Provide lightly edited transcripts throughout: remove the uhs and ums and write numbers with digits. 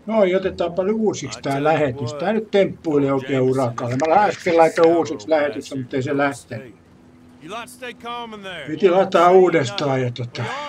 Noi otetaanpa uusiksi tää lähetys. Tää nyt temppuili oikein urakalle. Mä äsken laitoin uusiksi lähetyksen, mutta ei se lähtenyt. Piti laittaa uudestaan ja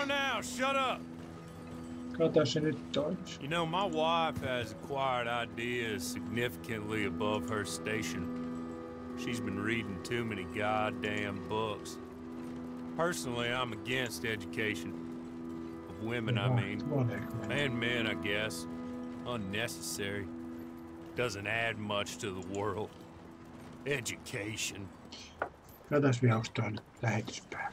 Kato se nyt toimis. You know, my wife has acquired ideas significantly above her station. She's been reading too many goddamn books. Personally, I'm against education. Of women, I mean. And men, I guess. Unnecessary. Doesn't add much to the world. Education. Katas vihaus tuon lähetyspää.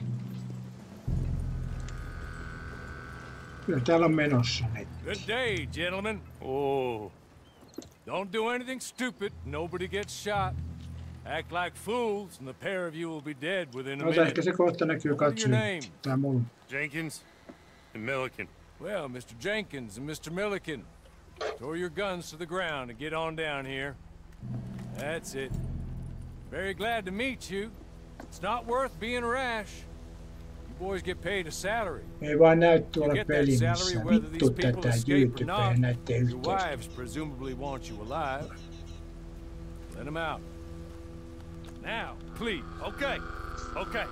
Kyllä täällä on menossa netti. Good day, gentlemen. Oh. Don't do anything stupid. Nobody gets shot. Act like fools, and the pair of you will be dead within a minute. Ehkä se kohta näkyy katsoja. Tää mulla. Jenkins and Milliken. Well, Mr. Jenkins and Mr. Milliken, throw your guns to the ground and get on down here. That's it. Very glad to meet you. It's not worth being rash. You boys get paid a salary. Ei vaan näy tuolla pelimissä. Vittu tätä YouTubea näette yhteistä. Your wives presumably want you alive. Let them out. Now, please. Okay. Okay.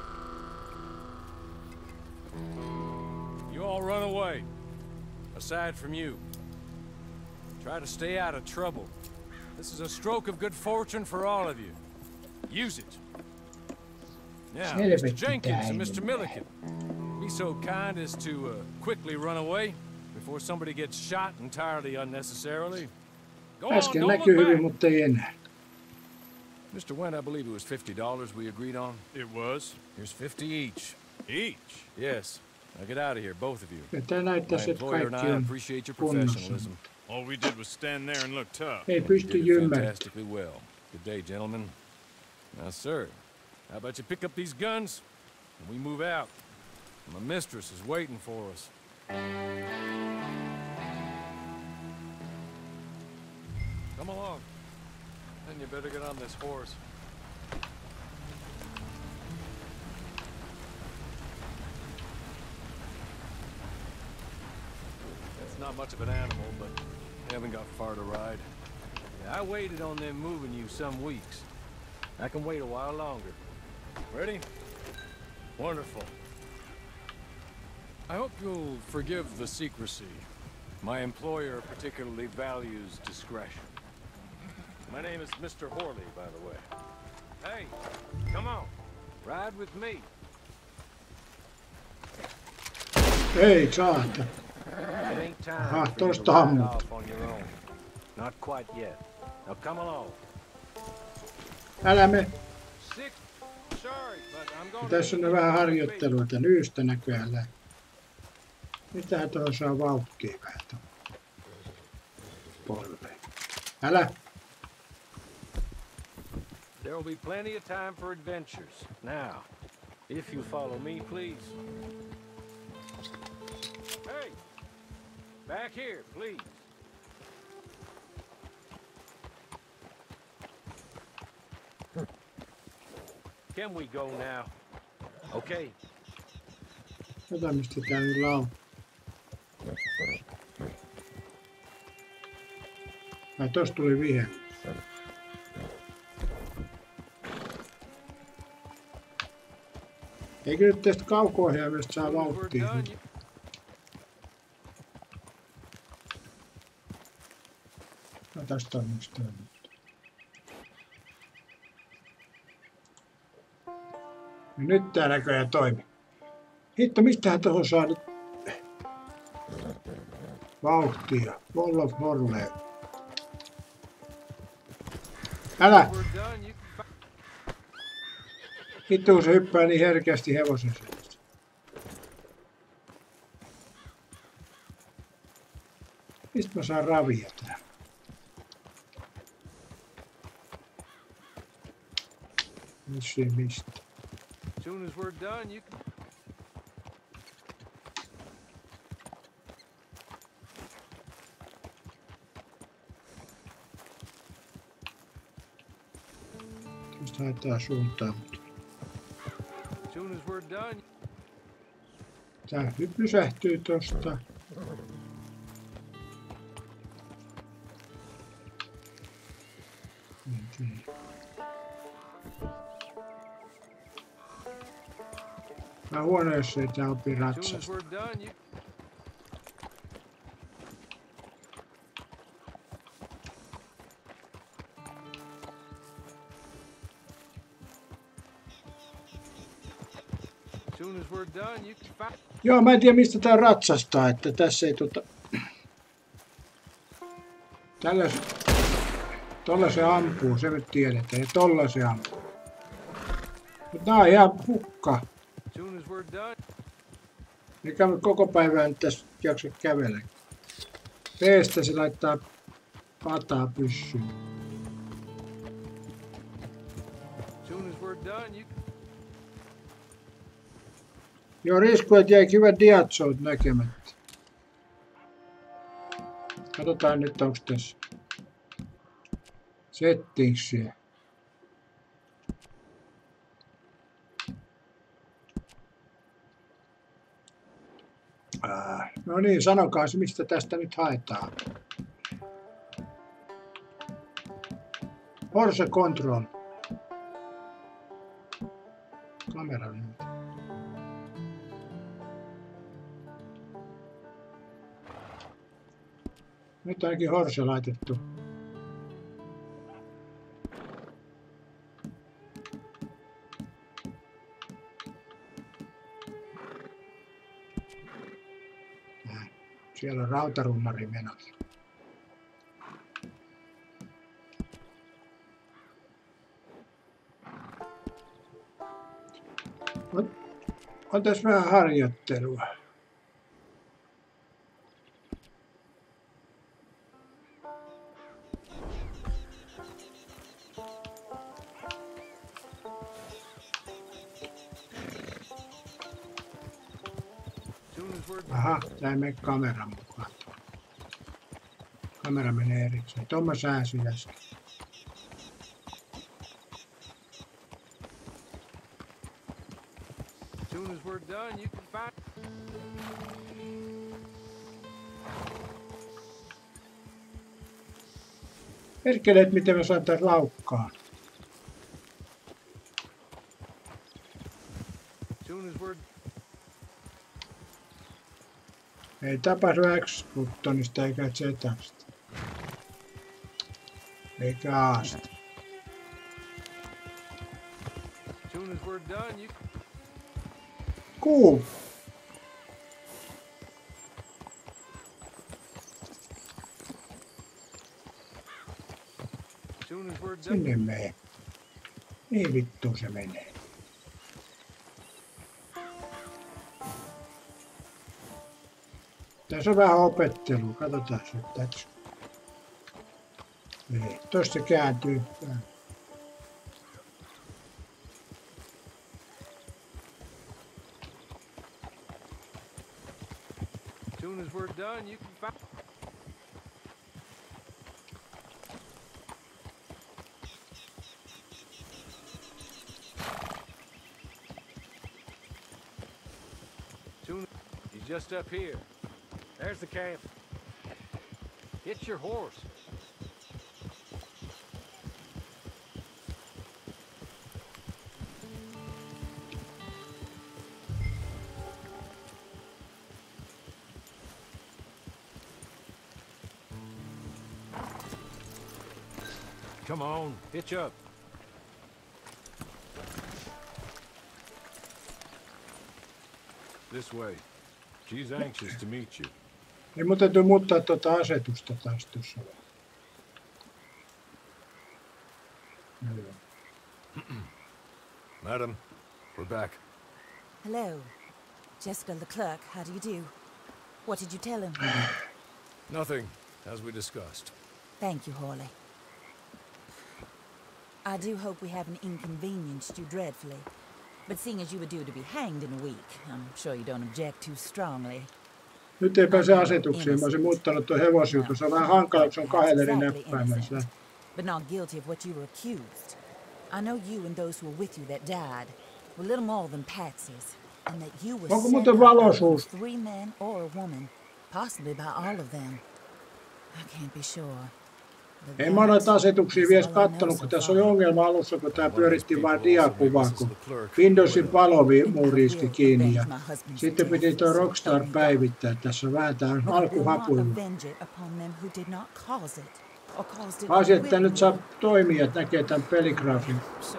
You all run away. Aside from you. Try to stay out of trouble. This is a stroke of good fortune for all of you. Use it. Now, Mr. Jenkins and Mr. Milliken, be so kind as to quickly run away before somebody gets shot entirely unnecessarily. Go on, don't look back. Mutta ei enää. Mr. Wendt, I believe it was $50 we agreed on. It was. Here's 50 each. Each? Yes. Now get out of here, both of you. My employer and I appreciate your professionalism. All we did was stand there and look tough. Ei pysty ymmärtämään. Fantastically well. Good day, gentlemen. Now, sir, how about you pick up these guns and we move out? My mistress is waiting for us. Come along. Then you better get on this horse. It's not much of an animal, but we haven't got far to ride. Yeah, I waited on them moving you some weeks. I can wait a while longer. Ready? Wonderful. I hope you'll forgive the secrecy. My employer particularly values discretion. My name is Mr. Horley, by the way. Hey, come on. Ride with me. Ei saata. It ain't time Aha, for you to tosta ride ammut. off on your own. Not quite yet. Now come along. Älä me. Sick. Sorry, but I'm going Tässä on vähän harjoittelua tän yystä näköjään. Mitähän tuohon saa vauhtia vähän tuohon polveen. Älä. There will be plenty of time for adventures. Now, if you follow me, please. Hey! Back here, please. Can we go now? Okay. Ota mistä tää nyt on. Ai tossa tuli vihe. Eikö nyt tästä kauko-ohjaimesta saa vauhtia? No tästä on yksi toinen. No nyt tää näköjään toimi. Hitto, mistähän tohon saa nyt vauhtia? Wall of Morley. Älä! Hitto, kun se hyppää niin herkästi hevosen selästä. Mistä mä saan ravia tää? Mistä? As soon as we're done, you can... Tästä haetaan suuntaan. As soon as we're done... Tää nyt pysähtyy tosta. Mä huoneessa ei tää opi As soon as ratsasta. we're done, you... As soon as we're done, you can find... Joo, mä en tiedä mistä tää ratsastaa, että tässä ei tolla se ampuu, se nyt tiedetään, ja tolla se ampuu. Mut nää on ihan hukka. As soon as we're done... Eikä me koko päivää tässä jaksa kävellä. Peestä se laittaa pataa pyssyyn. As soon as we're done, you can... Joo, riskuet jäi hyvät diatsot näkemättä. Katsotaan nyt onks tässä settingsia. No niin, sanokaa se mistä tästä nyt haetaan. Horse control. Kamera nyt. Nyt on ainakin horse laitettu. Siellä on rautarunnari menossa. On tässä vähän harjoittelua. Aha, tää ei mene kameran mukaan. Kamera menee erikseen. Tomma sääsy äsken. As soon as we're done, you can find... Perkeleet, miten mä saan tän laukkaan. As soon as we're... Ei tapahdu X-buttonista eikä Z:stä. Eikä A:sta. As soon as we're done, you can... Kuu. As soon as we're done... Sinne menee. Niin vittu se menee. Tässä on vähän opettelua. Katsotaan se tässä. Ei, tosta kääntyy. As soon as we're done, you can find... Soon... He's just up here. There's the camp. Hitch your horse. Come on, hitch up. This way. She's anxious to meet you. Niin mun täytyy muuttaa tuota asetusta taas tuossa. Madam, we're back. Hello. Jessica Leclerc, how do you do? What did you tell him? Nothing, as we discussed. Thank you, Hawley. I do hope we haven't inconvenienced you dreadfully. But seeing as you were due to be hanged in a week, I'm sure you don't object too strongly. Nyt ei pääse asetuksiin. Mä olisin muuttanut tuon hevosjutun. Se on vähän hankala, kun se on kahdella eri näppäimellä. But not guilty of what you were accused. I know you and those who were with you that died were little more than patsies, and that you were Onko set muuten up valoisuus? by 3 men or a woman, possibly by all of them. I can't be sure. Ei mä noita asetuksia vielä kattonut, kun tässä oli ongelma alussa, kun tää pyöritti vain diakuvaa, kun Windowsin valomuuri riiski kiinni ja sitten piti tuo Rockstar päivittää. Tässä on vähän tää alkuhapuilla. Asia, että nyt saa toimia, että näkee tämän peligraafin.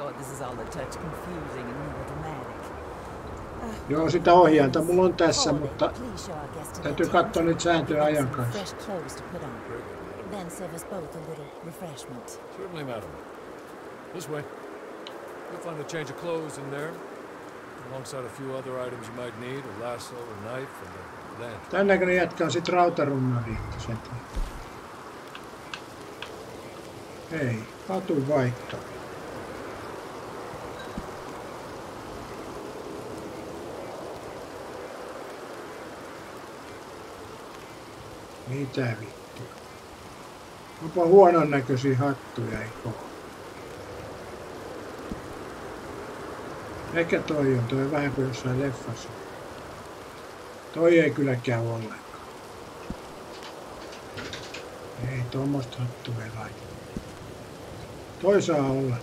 Joo, sitä ohjainta mulla on tässä, mutta täytyy katsoa nyt sääntöjä ajan kanssa. Then serve us both a little refreshment. Certainly, madam. This way. You'll find a change of clothes in there, alongside a few other items you might need, a lasso, a knife, and a lantern. Tän näköinen jätkä on sit rautarunnan liitto. Hei, hatun vaihto. Mitä vittu? Onpa huonon näköisiä hattuja, eikö ole? Ehkä toi on vähän kuin jossain leffassa. Toi ei kyllä käy ollenkaan. Ei tuommoista hattua ei laita. Toi saa olla.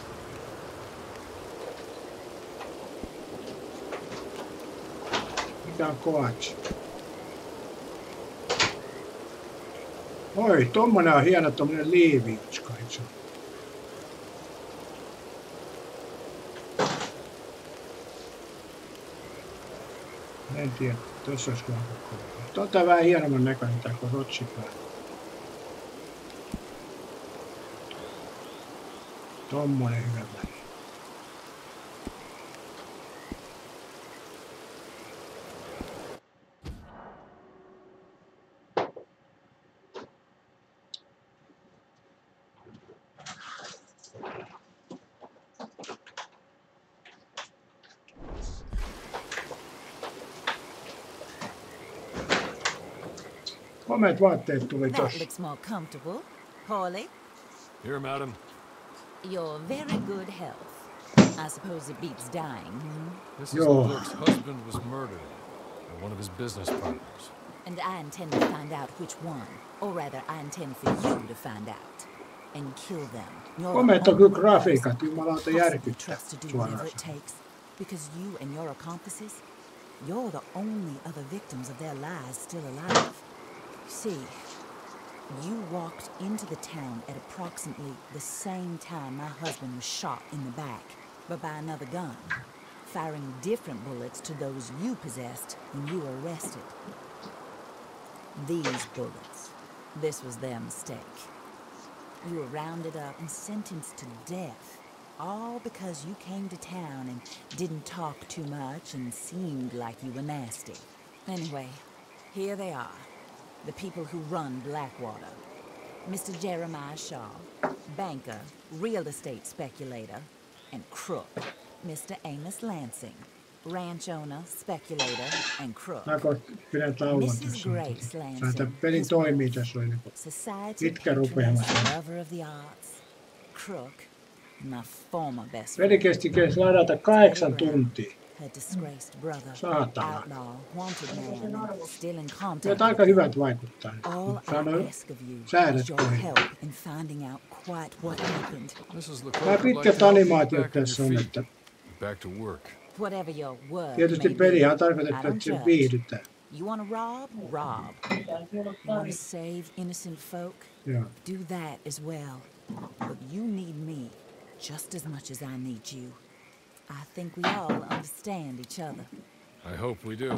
Mikä on koatsi? Oi, tommonen on hieno tommonen liiviutska, eikö se? En tiedä, tossa olisi vähän kokoa. Tota vähän hienomman näköinen tää kuin rotsipää. Tommonen hyvä väri. Komeat vaatteet tuli That tossa. looks more comfortable. Hawley, Here, madam. you're very good health. I suppose it beats dying, This is Yo. the clerk's husband was murdered by one of his business partners. And I intend to find out which one. Or rather, I intend for you to find out. And kill them. You're Komeat the on kyllä only grafiikat, person jumalauta possibly järkyttää trust to do suoraan whatever it sanoen. takes. Because you and your accomplices, you're the only other victims of their lives still alive. See, you walked into the town at approximately the same time my husband was shot in the back, but by another gun, firing different bullets to those you possessed when you were arrested. These bullets, this was their mistake. You were rounded up and sentenced to death, all because you came to town and didn't talk too much and seemed like you were nasty. Anyway, here they are. The people who run Blackwater. Mr. Jeremiah Shaw, banker, real estate speculator, and crook. Mr. Amos Lansing, ranch owner, speculator, and crook. Saanko pidän tauon Mrs. tässä? Grace Saan Lansing, tämän pelin his toimii, wife, tässä oli niinku society pitkä patroness, rupeama. lover of the arts, crook, my former best Peli friend. kesti ladata 8 tuntia. Her disgraced brother, Saatana. outlaw, wanted man, still in Kyllä contact. aika hyvät vaikuttaa. All Sano I ask of you säädöt is your kohdin. help in finding out quite what happened. Mrs. Nämä LeClerc would like pitkät to help you animaatiot back on tässä your on, feet. että Back to work. Whatever your work tietysti may peliä be, on tarkoitettu, I don't että se judge. viihdytään. You want to rob? Rob. You want to save innocent folk? Joo. Do that as well. But you need me just as much as I need you. I think we all understand each other. I hope we do.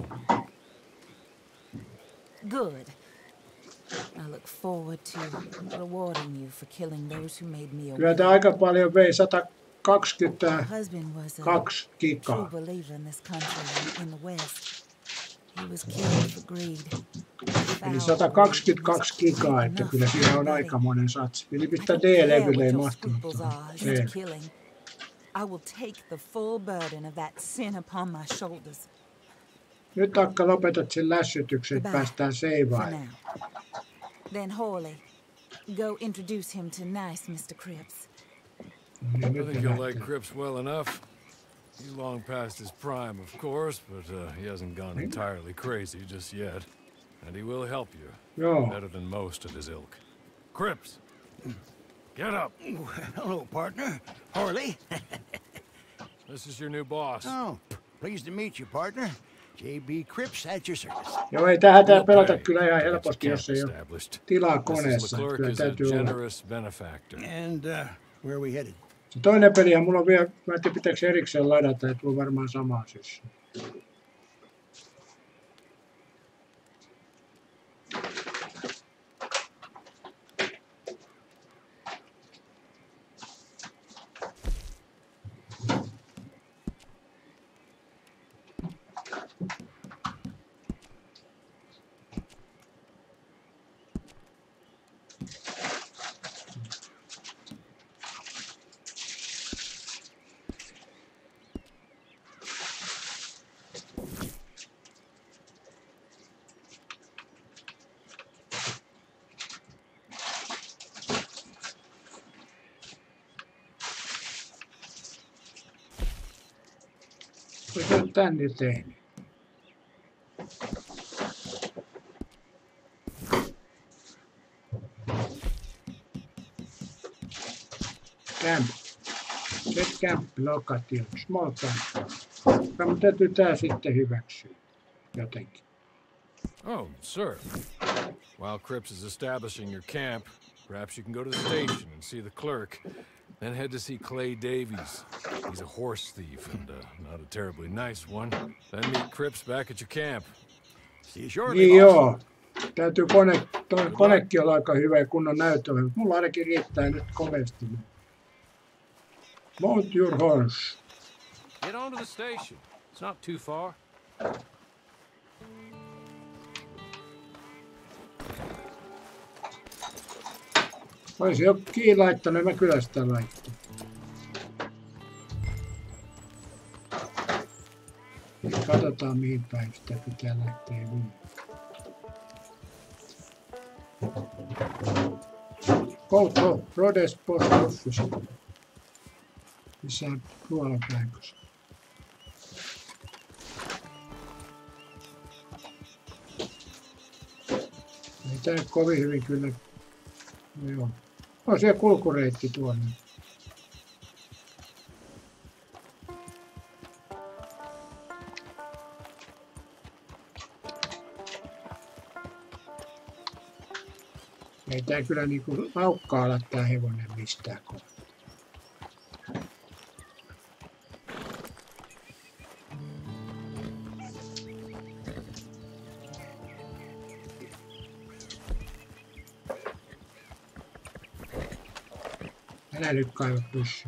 Good. I look forward to rewarding you for killing those who made me a Kyllä tämä aika paljon vei 122 My husband was a true gigaa. believer in this country and in the West. He was killed for greed. Eli 122 gigaa, että kyllä siinä on aikamoinen satsi. Eli pistää D-levylle ei mahtunut tuohon. D. I will take the full burden of that sin upon my shoulders. Nyt Akka lopetat sen lässytyksen, että päästään For seivaan. now. Then Hawley, go introduce him to nice Mr. Cripps. Niin I nyt think ne you'll like lähtee. Cripps well enough. He's long past his prime, of course, but he hasn't gone entirely crazy just yet. And he will help you. Joo. Better than most of his ilk. Cripps, Get up. Hello, partner. Harley. This is your new boss. Oh, pleased to meet you, partner. J.B. Cripps at your service. Joo, ei tähän We'll pelata pay kyllä ihan to get your helposti, camp jos ei ole established. tilaa Mrs. koneessa. LeClerc Kyllä is a täytyy olla. generous benefactor. And where are we headed? Se toinen peli, mulla on vielä, mä en tiedä pitääkö erikseen ladata, että on varmaan sama siis. Mitä on tänne tehnyt? Camp. Set camp location. Small camp. Mutta täytyy tää sitten hyväksyä jotenkin. Oh, sir. While Cripps is establishing your camp, perhaps you can go to the station and see the clerk. Then head to see Clay Davies. He's a horse thief and not a terribly nice one. Then meet Cripps back at your camp. See you shortly, Niin boss. joo. Täytyy konekin olla aika hyvä ja kunnon näyttö. Mulla ainakin riittää nyt komeasti. Mount your horse. Get on to the station. It's not too far. Olisi jo kiinni laittanut, mä kyllä sitä laittaa. Katsotaan mihin päin sitä pitää lähteä viimään. Go to Rhodes Post Office. Missä on tuolla päin. Ei tää nyt kovin hyvin kyllä. No joo. On siellä kulkureitti tuonne. Ei tää kyllä niinku laukkaa olla tää hevonen mistään kohtaa. Älä nyt kaiva pyssyä.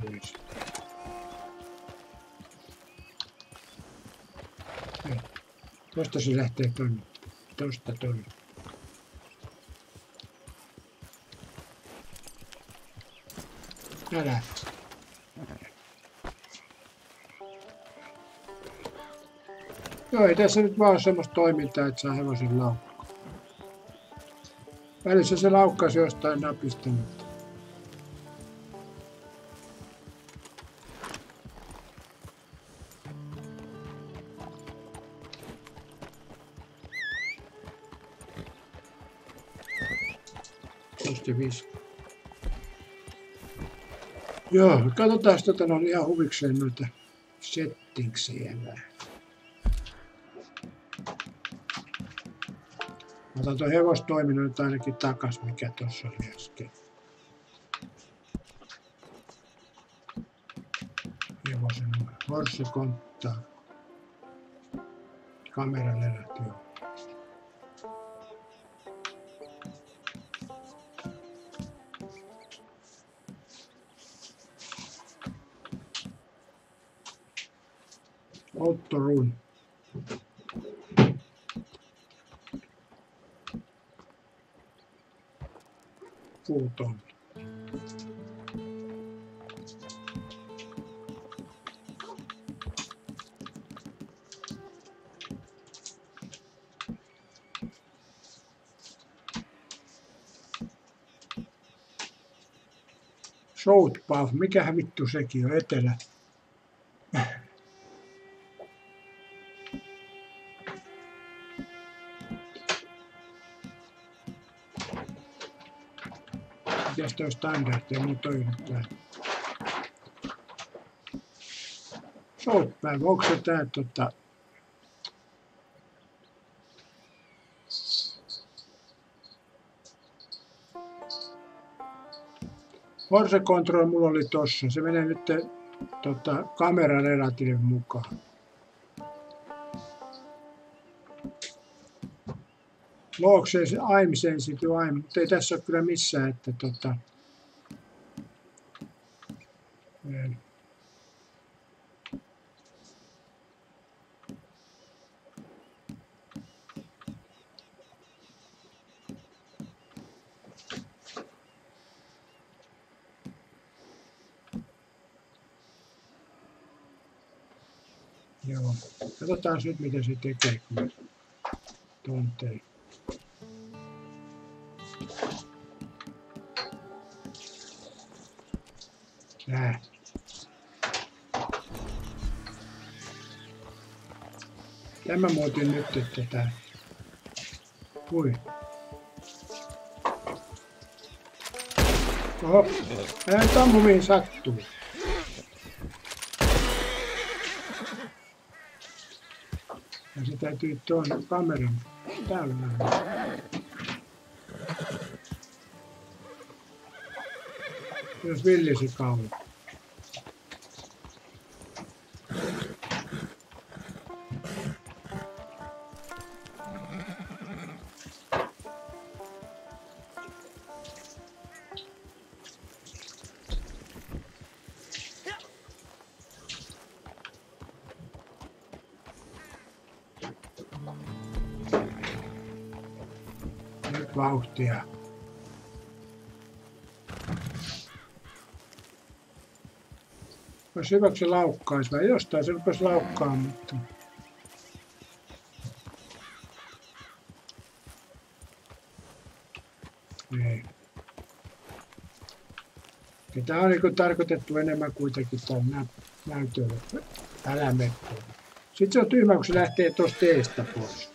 Tosta se lähtee tonne. Tosta tonne. Älä. Joo, ei tässä nyt vaan semmoista toimintaa, että saa hevosen laukkaa. Välissä se laukkasi jostain napista, mutta... Joo, katsotaan on ihan huvikseen noita settingsia vähän. Otan tuon hevostoiminnon nyt ainakin takas, mikä tuossa oli äsken. Hevosen horse konttaa. Kameralerät, joo. Otto Run. Fulton. Southpaw, mikähän vittu sekin on, etelä. Mikäs toi standard, ei mun toivottaa. Soappäivä, onko se tää Force Control mulla oli tossa, se menee nyt kameran relatiivin mukaan. Log says I'm sensitive, mutta ei tässä ole kyllä missään, että joo, katsotaan nyt mitä se tekee, kun tuntee. Tämä muutin nyt, että tää. Ui. Oho, älä tammu mihin sattuu. Ja se täytyy tuon kameran täällä nähdä. Jos villisi kauan. Nyt vauhtia. Olisi hyvä, kun se laukkaisi, vai jostain se rupesi laukkaamaan, mutta... Ei. Tämä on niin tarkoitettu enemmän kuitenkin tämän näytölle. Älä mettoon. Sitten se on tyhmä, kun se lähtee tuosta teestä pois.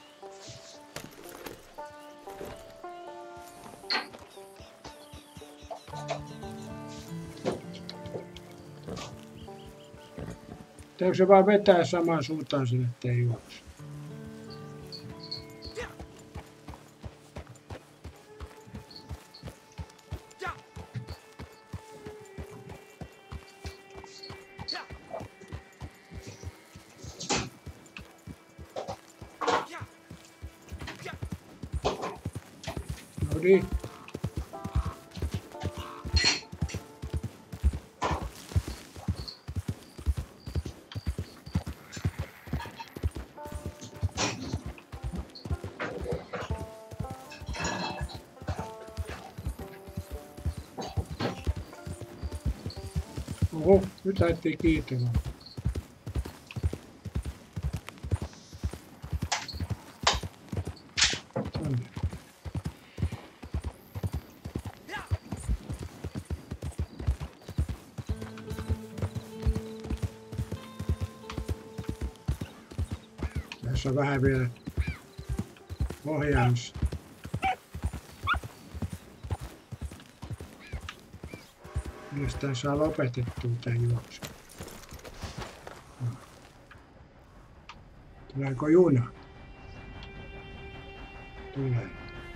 Täytyy se vaan vetää samaan suuntaan sille, ettei juokse. No niin. Oho, nyt lähdettiin kiitämään. Tänne. Tässä on vähän vielä ohjaamista. Mistä saa lopetettua tämän juoksun. Tuleeko juna? Tulee.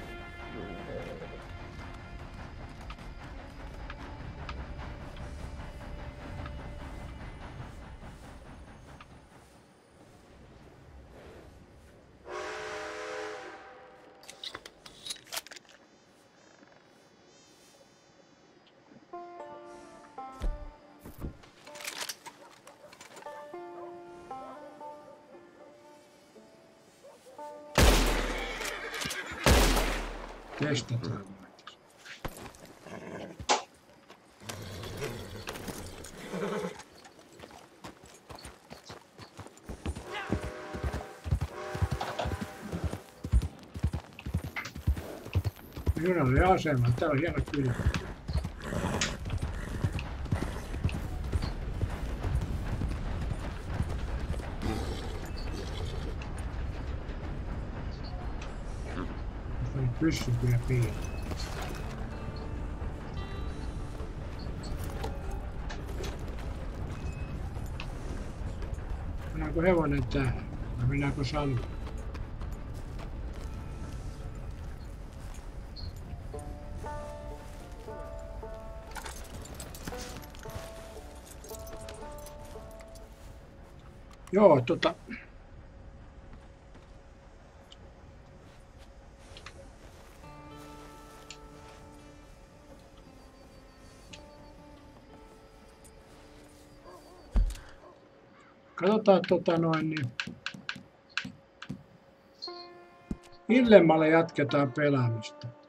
Testataan. Junalle asema. Tää on hieno kylä. Pyssy kyllä piiloon. Jääkö hevonen tähän? Vai mennäänkö saluun? Joo, katsotaan niin. Illemmalle jatketaan pelaamista.